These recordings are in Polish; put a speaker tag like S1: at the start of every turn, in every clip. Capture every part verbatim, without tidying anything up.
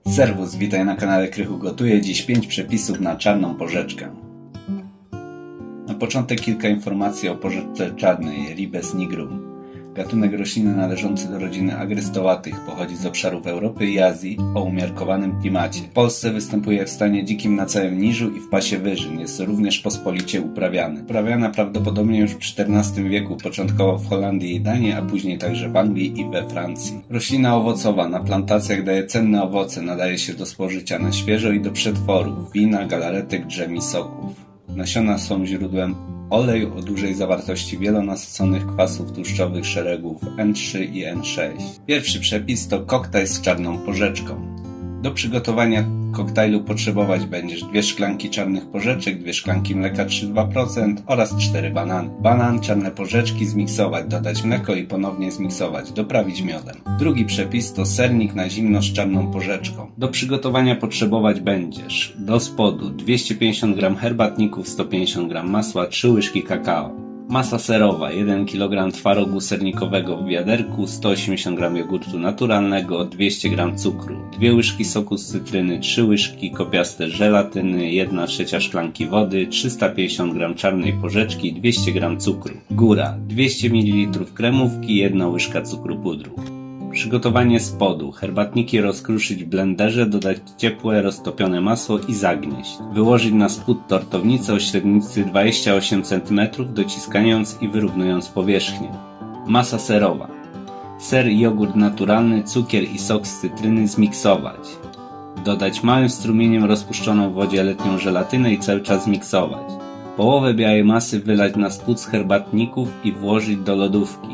S1: Serwus, witaj na kanale Krychu Gotuje. Dziś pięć przepisów na czarną porzeczkę. Na początek kilka informacji o porzeczce czarnej Ribes nigrum. Gatunek rośliny należący do rodziny agrystowatych, pochodzi z obszarów Europy i Azji o umiarkowanym klimacie. W Polsce występuje w stanie dzikim na całym niżu i w pasie wyżyn. Jest również pospolicie uprawiany. Uprawiana prawdopodobnie już w czternastym wieku, początkowo w Holandii i Danii, a później także w Anglii i we Francji. Roślina owocowa. Na plantacjach daje cenne owoce, nadaje się do spożycia na świeżo i do przetworów, wina, galaretek, dżem i soków. Nasiona są źródłem oleju o dużej zawartości wielonasyconych kwasów tłuszczowych szeregów N trzy i N sześć. Pierwszy przepis to koktajl z czarną porzeczką. Do przygotowania koktajlu potrzebować będziesz dwie szklanki czarnych porzeczek, dwie szklanki mleka trzy przecinek dwa procent oraz cztery banany. Banan, czarne porzeczki zmiksować, dodać mleko i ponownie zmiksować, doprawić miodem. Drugi przepis to sernik na zimno z czarną porzeczką. Do przygotowania potrzebować będziesz do spodu dwieście pięćdziesiąt gramów herbatników, sto pięćdziesiąt gramów masła, trzy łyżki kakao. Masa serowa, jeden kilogram twarogu sernikowego w wiaderku, sto osiemdziesiąt gramów jogurtu naturalnego, dwieście gramów cukru, dwie łyżki soku z cytryny, trzy łyżki kopiaste żelatyny, jedna trzecia szklanki wody, trzysta pięćdziesiąt gramów czarnej porzeczki, dwieście gramów cukru. Góra, dwieście mililitrów kremówki, jedna łyżka cukru pudru. Przygotowanie spodu. Herbatniki rozkruszyć w blenderze, dodać ciepłe, roztopione masło i zagnieść. Wyłożyć na spód tortownicę o średnicy dwadzieścia osiem centymetrów, dociskając i wyrównując powierzchnię. Masa serowa. Ser, jogurt naturalny, cukier i sok z cytryny zmiksować. Dodać małym strumieniem rozpuszczoną w wodzie letnią żelatynę i cały czas miksować. Połowę białej masy wylać na spód z herbatników i włożyć do lodówki.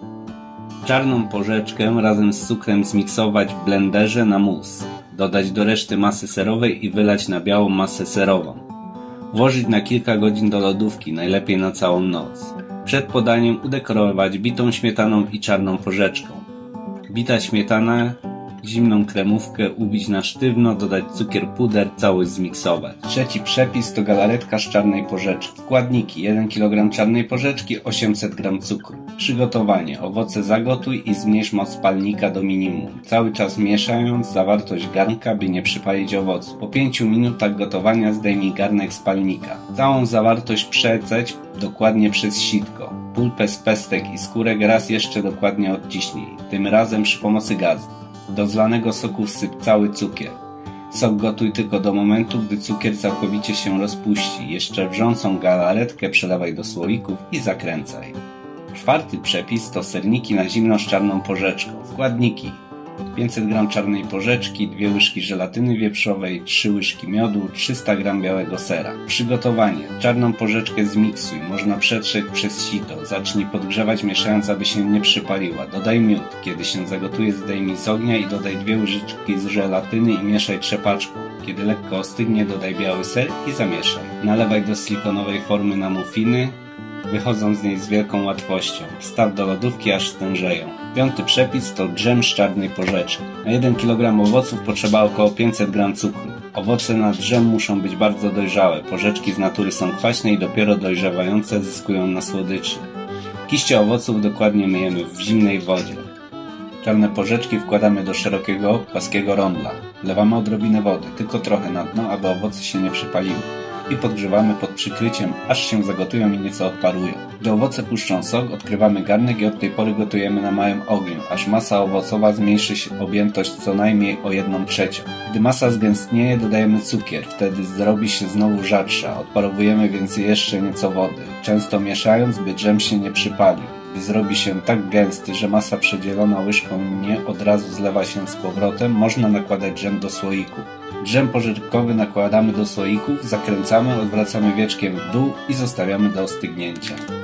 S1: Czarną porzeczkę razem z cukrem zmiksować w blenderze na mus. Dodać do reszty masy serowej i wylać na białą masę serową. Włożyć na kilka godzin do lodówki, najlepiej na całą noc. Przed podaniem udekorować bitą śmietaną i czarną porzeczką. Bita śmietana, zimną kremówkę ubić na sztywno, dodać cukier, puder, całość zmiksować. Trzeci przepis to galaretka z czarnej porzeczki. Składniki: jeden kilogram czarnej porzeczki, osiemset gramów cukru. Przygotowanie: owoce zagotuj i zmniejsz moc palnika do minimum, cały czas mieszając zawartość garnka, by nie przypalić owocu. Po pięciu minutach gotowania zdejmij garnek z palnika. Całą zawartość przeceć dokładnie przez sitko. Pulpę z pestek i skórek raz jeszcze dokładnie odciśnij, tym razem przy pomocy gazu. Do zlanego soku wsyp cały cukier. Sok gotuj tylko do momentu, gdy cukier całkowicie się rozpuści. Jeszcze wrzącą galaretkę przelewaj do słoików i zakręcaj. Czwarty przepis to serniki na zimno z czarną porzeczką. Składniki: pięćset gramów czarnej porzeczki, dwie łyżki żelatyny wieprzowej, trzy łyżki miodu, trzysta gramów białego sera. Przygotowanie: czarną porzeczkę zmiksuj, można przetrzeć przez sito. Zacznij podgrzewać, mieszając, aby się nie przypaliła. Dodaj miód. Kiedy się zagotuje, zdejmij z ognia i dodaj dwie łyżeczki z żelatyny i mieszaj trzepaczką. Kiedy lekko ostygnie, dodaj biały ser i zamieszaj. Nalewaj do silikonowej formy na muffiny, wychodząc z niej z wielką łatwością. Wstaw do lodówki, aż stężeją. Piąty przepis to dżem z czarnej porzeczki. Na jeden kilogram owoców potrzeba około pięćset gramów cukru. Owoce na dżem muszą być bardzo dojrzałe. Porzeczki z natury są kwaśne i dopiero dojrzewające zyskują na słodyczy. Kiście owoców dokładnie myjemy w zimnej wodzie. Czarne porzeczki wkładamy do szerokiego, płaskiego rondla. Wlewamy odrobinę wody, tylko trochę na dno, aby owoce się nie przypaliły. I podgrzewamy pod przykryciem, aż się zagotują i nieco odparują. Gdy owoce puszczą sok, odkrywamy garnek i od tej pory gotujemy na małym ogniu, aż masa owocowa zmniejszy się objętość co najmniej o jedną trzecią. Gdy masa zgęstnieje, dodajemy cukier, wtedy zrobi się znowu rzadsza, odparowujemy więc jeszcze nieco wody, często mieszając, by dżem się nie przypalił. Gdy zrobi się tak gęsty, że masa przedzielona łyżką nie od razu zlewa się z powrotem, można nakładać dżem do słoiku. Dżem porzeczkowy nakładamy do słoików, zakręcamy, odwracamy wieczkiem w dół i zostawiamy do ostygnięcia.